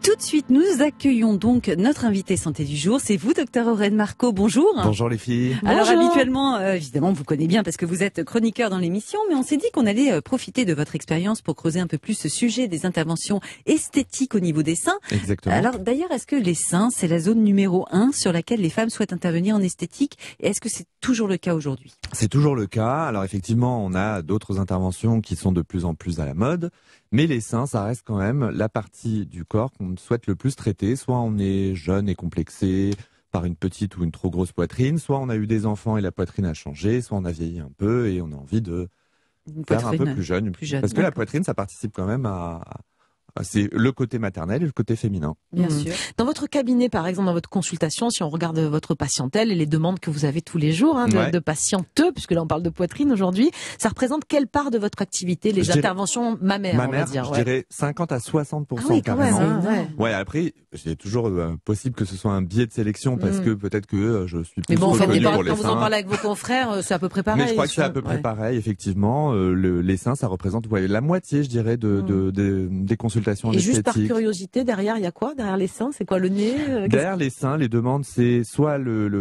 Tout de suite, nous accueillons donc notre invité santé du jour. C'est vous, docteur Aurène Marco. Bonjour. Bonjour les filles. Alors Bonjour. habituellement, évidemment, on vous connaît bien parce que vous êtes chroniqueur dans l'émission, mais on s'est dit qu'on allait profiter de votre expérience pour creuser un peu plus ce sujet des interventions esthétiques au niveau des seins. Exactement. Alors d'ailleurs, est-ce que les seins, c'est la zone numéro 1 sur laquelle les femmes souhaitent intervenir en esthétique? Et est-ce que c'est toujours le cas aujourd'hui? C'est toujours le cas. Alors effectivement, on a d'autres interventions qui sont de plus en plus à la mode, mais les seins, ça reste quand même la partie du corps qu'on souhaite le plus traiter. Soit on est jeune et complexé par une petite ou une trop grosse poitrine, soit on a eu des enfants et la poitrine a changé, soit on a vieilli un peu et on a envie de faire un peu plus jeune. Parce que la poitrine, ça participe quand même c'est le côté maternel et le côté féminin. Bien sûr. Dans votre cabinet, par exemple, dans votre consultation, si on regarde votre patientèle et les demandes que vous avez tous les jours de patientes, puisque là on parle de poitrine aujourd'hui, ça représente quelle part de votre activité, les interventions mammaires, on va dire? Je dirais 50 à 60% oui, carrément. Même, ouais, après, c'est toujours possible que ce soit un biais de sélection parce que peut-être que je suis plus mais bon, en fait, pour les quand vous en parlez avec vos confrères, c'est à peu près pareil. Mais je crois que c'est à peu près pareil, effectivement. Les seins, ça représente la moitié, je dirais, des consultations et esthétiques. Juste par curiosité, derrière, il y a quoi? Derrière les seins, c'est quoi? Le nez? Derrière les seins, les demandes, c'est soit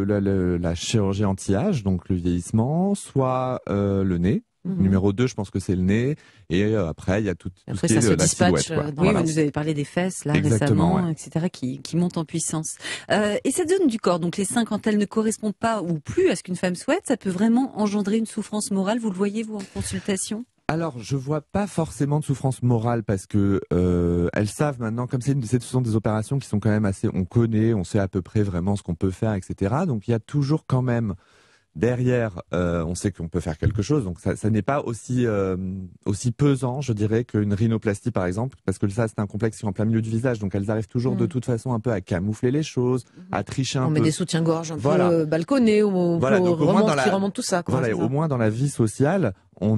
la chirurgie anti-âge, donc le vieillissement, soit le nez. Numéro 2, je pense que c'est le nez. Et après, il y a tout ce qui est la silhouette. Oui, vous avez parlé des fesses, là, récemment, etc., qui montent en puissance. Et cette zone du corps, donc les seins, quand elles ne correspondent pas ou plus à ce qu'une femme souhaite, ça peut vraiment engendrer une souffrance morale. Vous le voyez, vous, en consultation? Alors, je vois pas forcément de souffrance morale parce que elles savent maintenant, comme ce sont des opérations qui sont quand même assez, on connaît, on sait à peu près vraiment ce qu'on peut faire, etc. Donc, il y a toujours quand même derrière, on sait qu'on peut faire quelque chose. Donc, ça n'est pas aussi pesant, je dirais, qu'une rhinoplastie, par exemple, parce que ça, c'est un complexe qui est en plein milieu du visage. Donc, elles arrivent toujours de toute façon un peu à camoufler les choses, à tricher un peu. On met des soutiens-gorge un peu balconnés, qui remontent tout ça. Voilà, au moins dans la vie sociale, on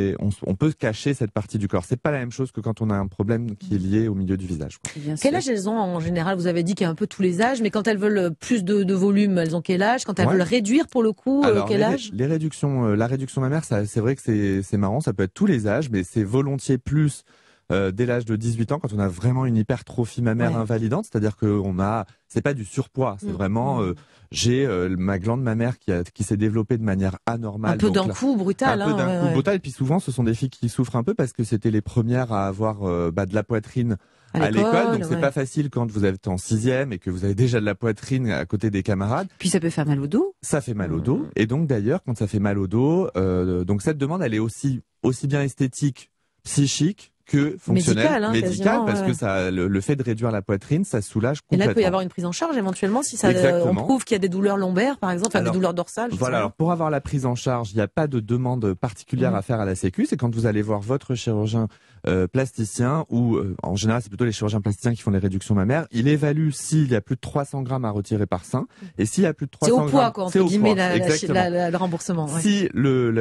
peut cacher cette partie du corps. C'est pas la même chose que quand on a un problème qui est lié au milieu du visage. Quel âge elles ont en général? Vous avez dit qu'il y a un peu tous les âges, mais quand elles veulent plus de volume, elles ont quel âge? Quand elles veulent réduire pour le coup, quel âge? La réduction mammaire, c'est vrai que c'est marrant, ça peut être tous les âges, mais c'est volontiers plus dès l'âge de 18 ans quand on a vraiment une hypertrophie mammaire invalidante, c'est-à-dire que c'est pas du surpoids, c'est vraiment j'ai ma glande mammaire qui s'est développée de manière anormale. Un peu d'un coup brutal. Un peu d'un coup brutal, et puis souvent ce sont des filles qui souffrent un peu parce que c'était les premières à avoir de la poitrine à l'école, donc c'est pas facile quand vous êtes en 6e et que vous avez déjà de la poitrine à côté des camarades. Puis ça peut faire mal au dos. Ça fait mal au dos, et donc d'ailleurs quand ça fait mal au dos, donc cette demande elle est aussi bien esthétique, psychique que fonctionnelle, médicale, parce que le fait de réduire la poitrine, ça soulage complètement. Et là, il peut y avoir une prise en charge éventuellement si on prouve qu'il y a des douleurs lombaires, par exemple, des douleurs dorsales. Voilà. Alors pour avoir la prise en charge, il n'y a pas de demande particulière à faire à la Sécu. C'est quand vous allez voir votre chirurgien plasticien, ou en général c'est plutôt les chirurgiens plasticiens qui font les réductions mammaires. Il évalue s'il y a plus de 300 grammes à retirer par sein, et s'il y a plus de 300 grammes, c'est au poids, quoi, entre guillemets, le remboursement. Si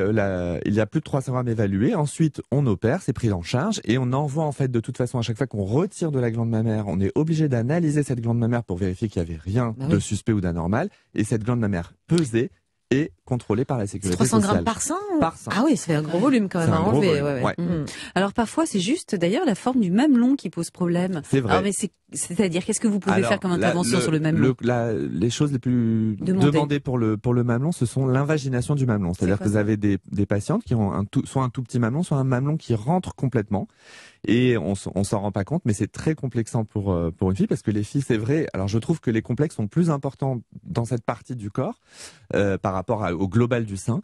il y a plus de 300 grammes évalués, ensuite on opère, c'est pris en charge, et on envoie en fait de toute façon à chaque fois qu'on retire de la glande mammaire, on est obligé d'analyser cette glande mammaire pour vérifier qu'il n'y avait rien de suspect ou d'anormal, et cette glande mammaire pesée et contrôlée par la sécurité 300 sociale. grammes par sein? Par sein. Ah oui, ça fait un gros volume quand même à enlever. Alors parfois c'est juste d'ailleurs la forme du mamelon qui pose problème. C'est vrai. Alors, mais c'est-à-dire qu'est-ce que vous pouvez faire comme intervention sur le mamelon? Les choses les plus demandées pour le mamelon, ce sont l'invagination du mamelon. C'est-à-dire que vous avez des patientes qui ont soit un tout petit mamelon, soit un mamelon qui rentre complètement. Et on s'en rend pas compte, mais c'est très complexant pour une fille, parce que les filles, c'est vrai. Alors je trouve que les complexes sont plus importants dans cette partie du corps par rapport au global du sein.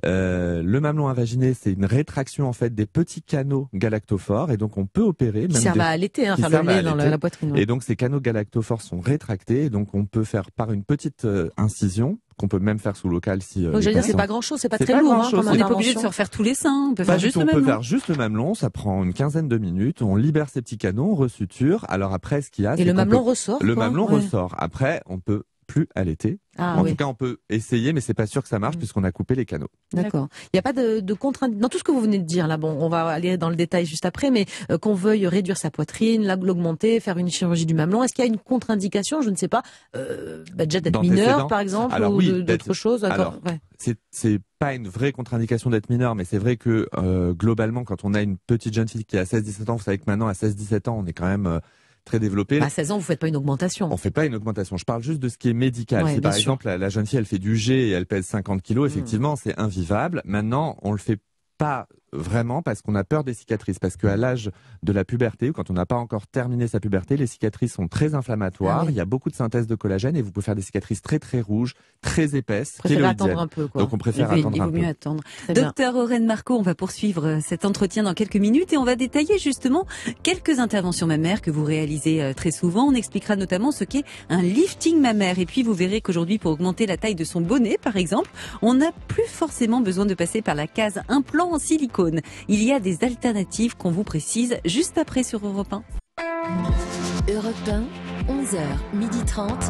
Le mamelon invaginer, c'est une rétraction en fait des petits canaux galactophores, et donc on peut opérer. Qui servent à allaiter, faire le lait dans la poitrine. Et donc ces canaux galactophores sont rétractés, et donc on peut faire par une petite incision, qu'on peut même faire sous local si. Donc j'allais dire, c'est pas grand-chose, c'est pas très lourd. On n'est pas obligé de se refaire tous les seins. On peut faire juste le mamelon. On peut faire juste le mamelon. Ça prend une quinzaine de minutes. On libère ces petits canaux, on resuture. Alors après, ce qu'il y a, et le mamelon ressort. Le mamelon ressort. Après, on peut plus allaiter. En tout cas, on peut essayer, mais c'est pas sûr que ça marche puisqu'on a coupé les canaux. D'accord. Il n'y a pas de contrainte dans tout ce que vous venez de dire là. Bon, on va aller dans le détail juste après, mais qu'on veuille réduire sa poitrine, l'augmenter, faire une chirurgie du mamelon, est-ce qu'il y a une contre-indication? Je ne sais pas, déjà d'être mineur, par exemple, ou d'autres choses. Alors, c'est pas une vraie contre-indication d'être mineur, mais c'est vrai que globalement, quand on a une petite jeune fille qui a 16-17 ans, vous savez que maintenant à 16-17 ans, on est quand même très développée. À 16 ans, vous faites pas une augmentation. On fait pas une augmentation. Je parle juste de ce qui est médical. Si par exemple la jeune fille elle fait du G et elle pèse 50 kilos, effectivement c'est invivable. Maintenant on le fait pas vraiment parce qu'on a peur des cicatrices, parce qu'à l'âge de la puberté ou quand on n'a pas encore terminé sa puberté, les cicatrices sont très inflammatoires, il y a beaucoup de synthèse de collagène et vous pouvez faire des cicatrices très très rouges, très épaisses, attendre un peu, quoi. Donc on préfère attendre un peu. Il vaut mieux attendre. Docteur Aurène Marco, on va poursuivre cet entretien dans quelques minutes et on va détailler justement quelques interventions mammaires que vous réalisez très souvent. On expliquera notamment ce qu'est un lifting mammaire et puis vous verrez qu'aujourd'hui pour augmenter la taille de son bonnet par exemple, on n'a plus forcément besoin de passer par la case implant en silicone. Il y a des alternatives qu'on vous précise juste après sur Europe 1. Europe 1, 11h, 12h30.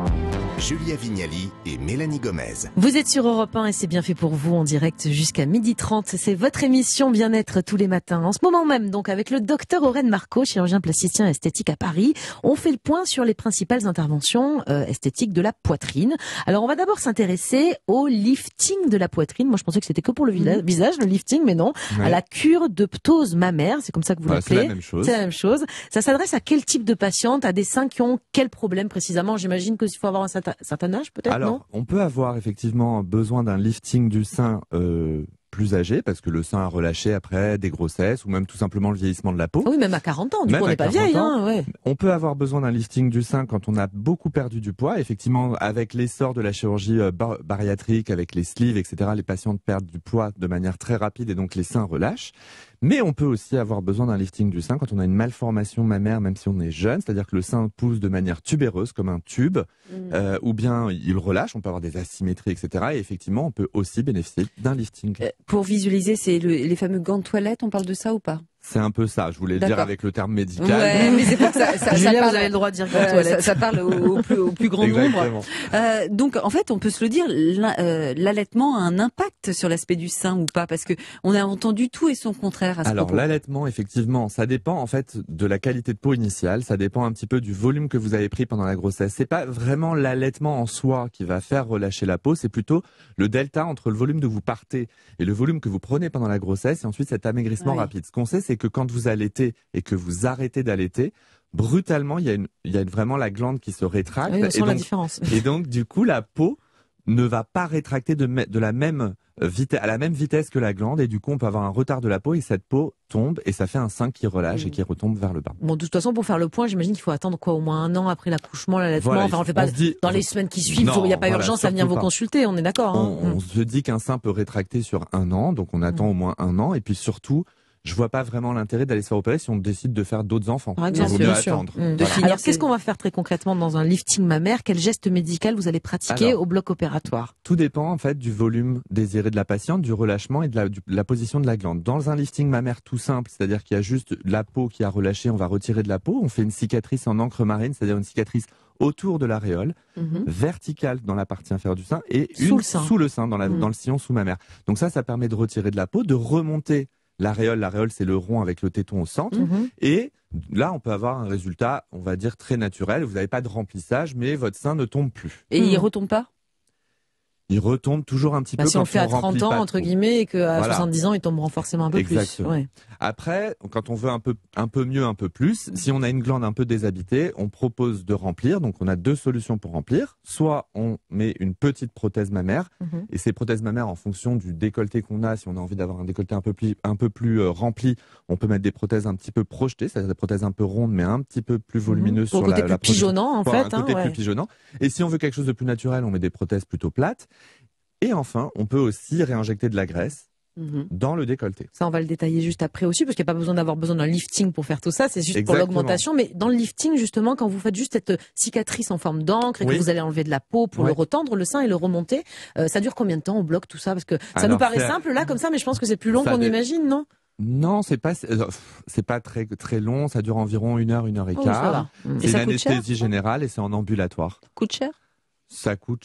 Julia Vignali et Mélanie Gomez. Vous êtes sur Europe 1 et c'est bien fait pour vous en direct jusqu'à 12h30. C'est votre émission Bien-être tous les matins. En ce moment même, donc, avec le docteur Aurène Marco, chirurgien plasticien esthétique à Paris, on fait le point sur les principales interventions esthétiques de la poitrine. Alors, on va d'abord s'intéresser au lifting de la poitrine. Moi, je pensais que c'était que pour le visage, le lifting, mais non. Ouais. À la cure de ptose mammaire, c'est comme ça que vous l'appelez. C'est la même chose. C'est la même chose. Ça s'adresse à quel type de patiente? À des seins qui ont quel problème précisément? J'imagine qu'il faut avoir un certain âge peut-être. Alors, non, on peut avoir effectivement besoin d'un lifting du sein plus âgé, parce que le sein a relâché après des grossesses ou même tout simplement le vieillissement de la peau. Oui, même à 40 ans, du coup on n'est pas vieille. Hein, ouais. On peut avoir besoin d'un lifting du sein quand on a beaucoup perdu du poids. Effectivement, avec l'essor de la chirurgie bariatrique, avec les sleeves, etc., les patientes perdent du poids de manière très rapide et donc les seins relâchent. Mais on peut aussi avoir besoin d'un lifting du sein quand on a une malformation mammaire, même si on est jeune, c'est-à-dire que le sein pousse de manière tubéreuse, comme un tube, ou bien il relâche, on peut avoir des asymétries, etc. Et effectivement, on peut aussi bénéficier d'un lifting. Pour visualiser, c'est les fameux gants de toilette, on parle de ça ou pas ? C'est un peu ça, je voulais le dire avec le terme médical. Ouais, mais c'est pour ça Julia, vous avez le droit de dire toilette. Ça parle au plus grand nombre. Donc, en fait, on peut se le dire, l'allaitement a un impact sur l'aspect du sein ou pas, parce que on a entendu tout et son contraire à ce propos. Alors, l'allaitement, effectivement, ça dépend en fait de la qualité de peau initiale, ça dépend un petit peu du volume que vous avez pris pendant la grossesse. C'est pas vraiment l'allaitement en soi qui va faire relâcher la peau, c'est plutôt le delta entre le volume d'où vous partez et le volume que vous prenez pendant la grossesse et ensuite cet amaigrissement rapide. Ce qu'on sait, c'est que quand vous allaitez et que vous arrêtez d'allaiter, brutalement, il y a vraiment la glande qui se rétracte. Oui, on sent la différence. Et donc, du coup, la peau ne va pas rétracter de la même à la même vitesse que la glande et du coup, on peut avoir un retard de la peau et cette peau tombe et ça fait un sein qui relâche et qui retombe vers le bas. Bon, de toute façon, pour faire le point, j'imagine qu'il faut attendre au moins 1 an après l'accouchement, l'allaitement. Voilà, enfin, on le fait pas dans les semaines qui suivent. Il n'y a pas urgence à venir vous consulter. On est d'accord. On se dit qu'un sein peut rétracter sur 1 an, donc on attend au moins 1 an et puis surtout, je vois pas vraiment l'intérêt d'aller se faire opérer si on décide de faire d'autres enfants. Il vaut mieux attendre. Alors, qu'est-ce qu'on va faire très concrètement dans un lifting mammaire? Quel geste médical vous allez pratiquer au bloc opératoire? Tout dépend en fait du volume désiré de la patiente, du relâchement et de la position de la glande. Dans un lifting mammaire tout simple, c'est-à-dire qu'il y a juste la peau qui a relâché, on va retirer de la peau, on fait une cicatrice en encre marine, c'est-à-dire une cicatrice autour de l'aréole, verticale dans la partie inférieure du sein et sous le sein, dans le sillon sous-mammaire. Donc ça permet de retirer de la peau, de remonter l'aréole, c'est le rond avec le téton au centre. Et là, on peut avoir un résultat, on va dire, très naturel. Vous n'avez pas de remplissage, mais votre sein ne tombe plus. Et il retombe pas? Il retombe toujours un petit peu. Si on fait à 30 ans, entre guillemets, et qu'à 70 ans, il tombera forcément un peu plus. Ouais. Après, quand on veut un peu mieux, un peu plus, si on a une glande un peu déshabitée, on propose de remplir. Donc, on a 2 solutions pour remplir. Soit on met une petite prothèse mammaire, et ces prothèses mammaires, en fonction du décolleté qu'on a, si on a envie d'avoir un décolleté un peu plus rempli, on peut mettre des prothèses un petit peu projetées, c'est-à-dire des prothèses un peu rondes, mais un petit peu plus volumineuses pour sur le côté plus pigeonnant, en fait. Un côté plus pigeonnant. Et si on veut quelque chose de plus naturel, on met des prothèses plutôt plates. Et enfin, on peut aussi réinjecter de la graisse dans le décolleté. Ça, on va le détailler juste après aussi, parce qu'il n'y a pas besoin d'avoir besoin d'un lifting pour faire tout ça, c'est juste pour l'augmentation. Mais dans le lifting, justement, quand vous faites juste cette cicatrice en forme d'encre et que vous allez enlever de la peau pour le retendre, le sein et le remonter, ça dure combien de temps? On bloque tout ça? Parce que ça nous paraît simple là, comme ça, mais je pense que c'est plus long qu'on imagine, non? Non, c'est pas très très long, ça dure environ 1 heure, 1 heure et quart. Ça va. C'est une anesthésie générale et c'est en ambulatoire. Coûte cher? Ça coûte cher.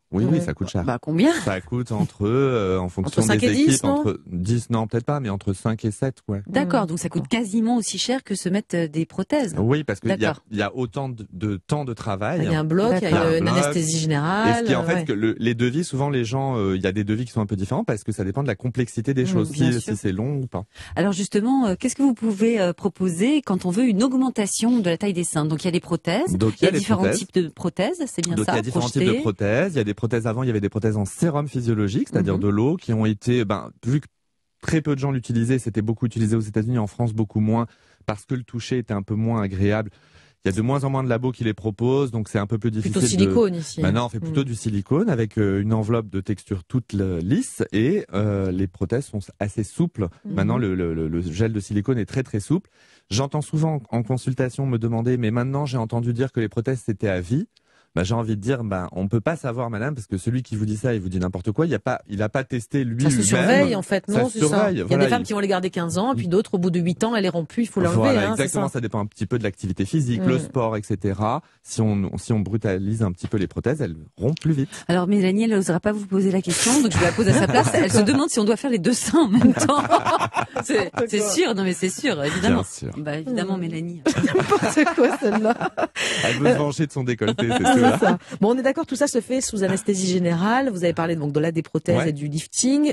Oui, ça coûte cher. Bah, combien? Ça coûte en fonction entre 5 des et 10, équipes, non entre 10, non, peut-être pas, mais entre 5 et 7, ouais. D'accord, donc ça coûte quasiment aussi cher que se mettre des prothèses. Oui, parce qu'il y a autant de temps de travail. Il y a un bloc, il y a une anesthésie générale. Et ce qui est en fait que les devis, souvent les gens, il y a des devis qui sont un peu différents parce que ça dépend de la complexité des choses, si c'est long ou pas. Alors justement, qu'est-ce que vous pouvez proposer quand on veut une augmentation de la taille des seins? Donc il y a les prothèses, il y a différents types de prothèses, c'est bien ça? Donc il y a différents types de prothèses. Il y a des prothèses avant, il y avait des prothèses en sérum physiologique, c'est-à-dire de l'eau, qui ont été, vu que très peu de gens l'utilisaient, c'était beaucoup utilisé aux États-Unis, en France beaucoup moins, parce que le toucher était un peu moins agréable. Il y a de moins en moins de labos qui les proposent, donc c'est un peu plus difficile. Plutôt silicone ici. Maintenant, on fait plutôt du silicone avec une enveloppe de texture toute lisse et les prothèses sont assez souples. Maintenant, le gel de silicone est très très souple. J'entends souvent en consultation me demander, mais maintenant j'ai entendu dire que les prothèses c'était à vie. J'ai envie de dire, on peut pas savoir, madame, parce que celui qui vous dit ça, il vous dit n'importe quoi. Il a pas testé lui-même. Ça se surveille, en fait, non, c'est ça. Il y a des femmes qui vont les garder 15 ans, et puis d'autres, au bout de 8 ans, elles les rompt plus, il faut l'enlever. Voilà, exactement. Ça dépend un petit peu de l'activité physique, le sport, etc. Si on brutalise un petit peu les prothèses, elles rompent plus vite. Alors, Mélanie, elle n'osera pas vous poser la question, donc je la pose à sa place. Elle se demande si on doit faire les deux seins en même temps. C'est sûr, non mais c'est sûr, évidemment. Bien sûr. Bah, évidemment, Mélanie. N'importe quoi, celle-là. Elle veut se venger de son décolleté, c'est sûr. Bon, on est d'accord, tout ça se fait sous anesthésie générale. Vous avez parlé donc de là des prothèses et du lifting.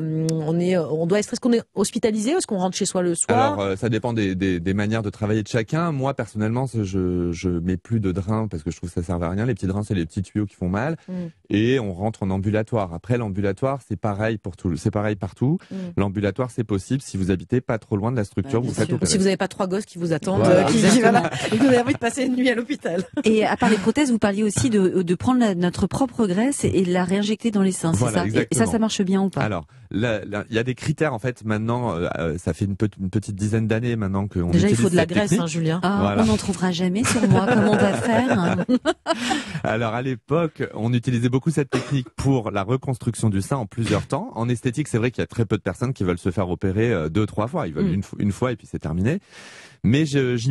Est-ce qu'on est hospitalisé ou est-ce qu'on rentre chez soi le soir? Alors, ça dépend des manières de travailler de chacun. Moi, personnellement, je mets plus de drains parce que je trouve que ça sert à rien. Les petits drains, c'est les petits tuyaux qui font mal. Et on rentre en ambulatoire. Après, l'ambulatoire, c'est pareil partout. L'ambulatoire, c'est possible si vous habitez pas trop loin de la structure. Vous faites opérer. Si vous n'avez pas 3 gosses qui vous attendent, voilà. et que vous avez envie de passer une nuit à l'hôpital. Et à part les prothèses, vous parliez aussi de prendre notre propre graisse et de la réinjecter dans les seins, c'est ça? Et ça marche bien ou pas? Alors, il y a des critères en fait. Maintenant, ça fait une petite dizaine d'années maintenant qu'on utilise déjà il faut de la cette graisse, technique. Julien. On n'en trouvera jamais sur moi. Comment on va faire? Alors à l'époque, on utilisait beaucoup cette technique pour la reconstruction du sein en plusieurs temps. En esthétique, c'est vrai qu'il y a très peu de personnes qui veulent se faire opérer 2-3 fois. Ils veulent une fois et puis c'est terminé. Mais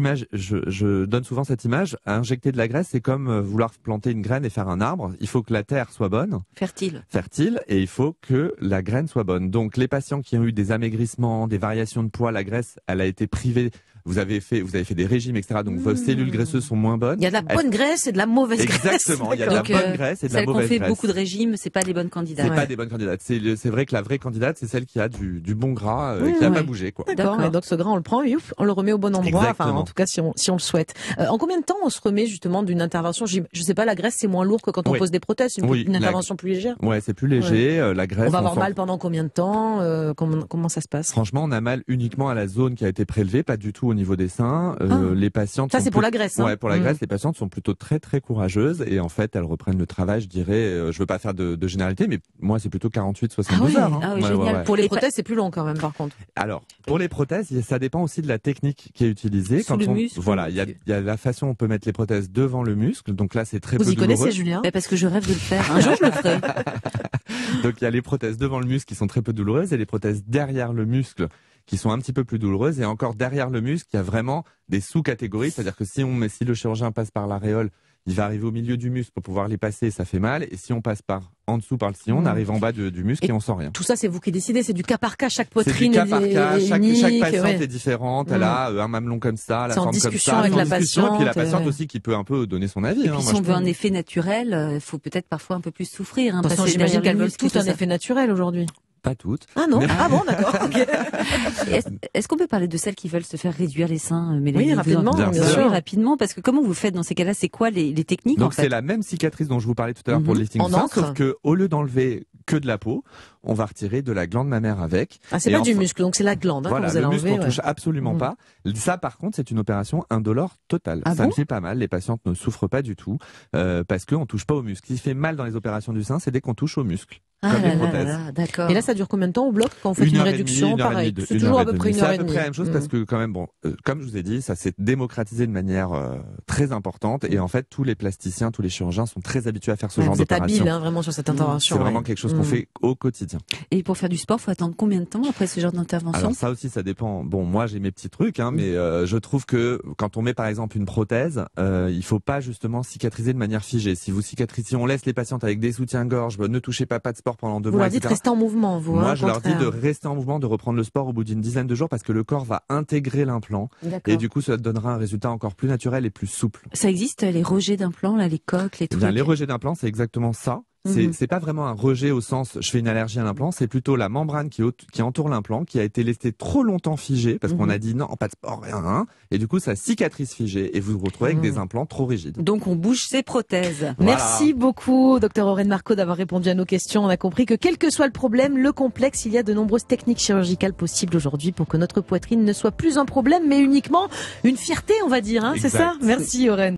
je donne souvent cette image. Injecter de la graisse, c'est comme vouloir planter une graine et faire un arbre. Il faut que la terre soit bonne. Fertile, et il faut que la graine soit bonne. Donc les patients qui ont eu des amaigrissements, des variations de poids, la graisse, elle a été privée. Vous avez fait des régimes, etc. Donc vos cellules graisseuses sont moins bonnes. Il y a de la bonne graisse et de la mauvaise graisse. Exactement. Il y a de la bonne graisse et de la mauvaise graisse. Celles qui ont fait beaucoup de régimes, c'est pas les bonnes candidates. C'est pas des bonnes candidates. C'est vrai que la vraie candidate, c'est celle qui a du bon gras, qui a pas bougé, quoi. D'accord. Et donc ce gras, on le prend, on le remet au bon endroit. Exactement. Enfin, en tout cas, si on le souhaite. En combien de temps on se remet justement d'une intervention? Je sais pas, la graisse c'est moins lourd que quand on pose des prothèses. Une intervention plus légère. Ouais, c'est plus léger. La graisse. On va avoir mal pendant combien de temps? Comment ça se passe? Franchement, on a mal uniquement à la zone qui a été prélevée, pas du tout au niveau des seins. Les patientes. Ça c'est pour la graisse. Ouais, pour la graisse, les patientes sont plutôt très très courageuses et en fait elles reprennent le travail. Je dirais, je veux pas faire de généralité, mais moi c'est plutôt 48-72 heures. Génial. Pour les prothèses, c'est plus long quand même par contre. Alors pour les prothèses, ça dépend aussi de la technique qui est utilisée. Sous le muscle. Voilà, il y a la façon dont on peut mettre les prothèses devant le muscle. Donc là c'est très peu douloureux. Vous y connaissez, Julien? Parce que je rêve de le faire. Un jour je le ferai. Donc il y a les prothèses devant le muscle qui sont très peu douloureuses et les prothèses derrière le muscle qui sont un petit peu plus douloureuses, et encore derrière le muscle, il y a vraiment des sous-catégories, c'est-à-dire que si le chirurgien passe par l'aréole, il va arriver au milieu du muscle pour pouvoir les passer, ça fait mal, et si on passe par en dessous par le sillon, on arrive en bas du muscle et on sent rien. Tout ça, c'est vous qui décidez, c'est du cas par cas, chaque poitrine est unique. Chaque patiente est différente, elle a un mamelon comme ça, la forme comme ça. C'est en discussion avec la patiente. Et puis la patiente aussi qui peut un peu donner son avis. Et puis si on veut un effet naturel, il faut peut-être parfois un peu plus souffrir. De toute façon, j'imagine qu'elles veulent tout un effet naturel aujourd'hui. Pas toutes. Ah non. Ah bon, d'accord. Okay. Est-ce qu'on peut parler de celles qui veulent se faire réduire les seins, Mélanie? Oui, rapidement, bien sûr. Oui, rapidement, parce que comment vous faites dans ces cas-là? C'est quoi les techniques? Donc c'est la même cicatrice dont je vous parlais tout à l'heure pour le lifting du sein, sauf que au lieu d'enlever que de la peau, on va retirer de la glande mammaire avec. Ah, c'est pas du muscle, donc c'est la glande. Voilà, que vous allez le muscle enlever, on touche absolument pas. Ça, par contre, c'est une opération indolore totale. Ça ne fait pas mal. Les patientes ne souffrent pas du tout parce qu'on touche pas au muscle. Ce qui fait mal dans les opérations du sein, c'est dès qu'on touche au muscle. comme les prothèses. D'accord. Et là, ça dure combien de temps au bloc quand on fait une réduction? Pareil, c'est toujours à peu près 1 heure et demie. C'est à peu près la même chose parce que quand même, bon, comme je vous ai dit, ça s'est démocratisé de manière très importante et en fait, tous les plasticiens, tous les chirurgiens sont très habitués à faire ce genre d'opération. Vous êtes habile, vraiment sur cette intervention. C'est vraiment quelque chose qu'on fait au quotidien. Et pour faire du sport, faut attendre combien de temps après ce genre d'intervention? Alors ça aussi, ça dépend. Bon, moi, j'ai mes petits trucs, mais je trouve que quand on met par exemple une prothèse, il faut pas justement cicatriser de manière figée. Si on laisse les patientes avec des soutiens-gorge, ne touchez pas de sport pendant 2 mois, etc. Vous leur dites de rester en mouvement, vous. Moi, je leur dis de rester en mouvement, de reprendre le sport au bout d'une dizaine de jours parce que le corps va intégrer l'implant et du coup, ça donnera un résultat encore plus naturel et plus souple. Ça existe, les rejets d'implants, là, les coques, les trucs? Les rejets d'implants, c'est exactement ça. C'est pas vraiment un rejet au sens je fais une allergie à l'implant, c'est plutôt la membrane qui entoure l'implant qui a été laissée trop longtemps figée parce qu'on a dit non, pas de sport, rien, et du coup ça cicatrise figée et vous vous retrouvez avec des implants trop rigides. Donc on bouge ses prothèses. Voilà. Merci beaucoup Dr Aurène Marcaud d'avoir répondu à nos questions. On a compris que quel que soit le problème, le complexe, il y a de nombreuses techniques chirurgicales possibles aujourd'hui pour que notre poitrine ne soit plus un problème mais uniquement une fierté, on va dire, c'est ça? Merci Aurène.